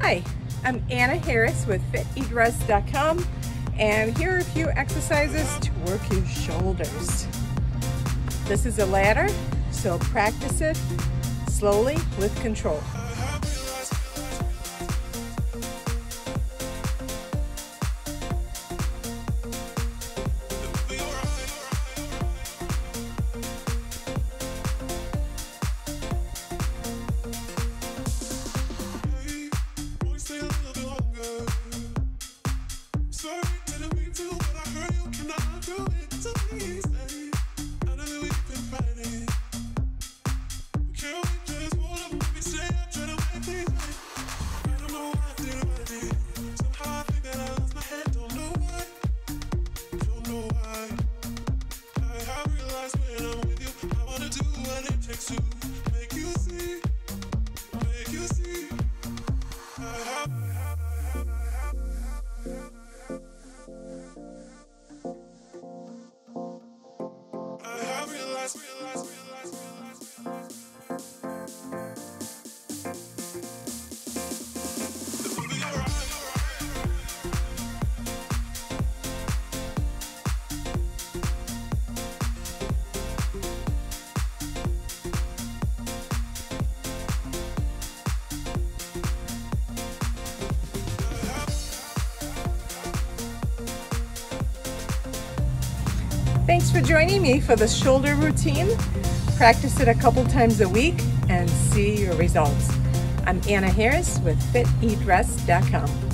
Hi, I'm Anna Harris with FitEatRest.com, and here are a few exercises to work your shoulders. This is a ladder, so practice it slowly with control. Thanks for joining me for the shoulder routine. Practice it a couple times a week and see your results. I'm Anna Harris with FitEatRest.com.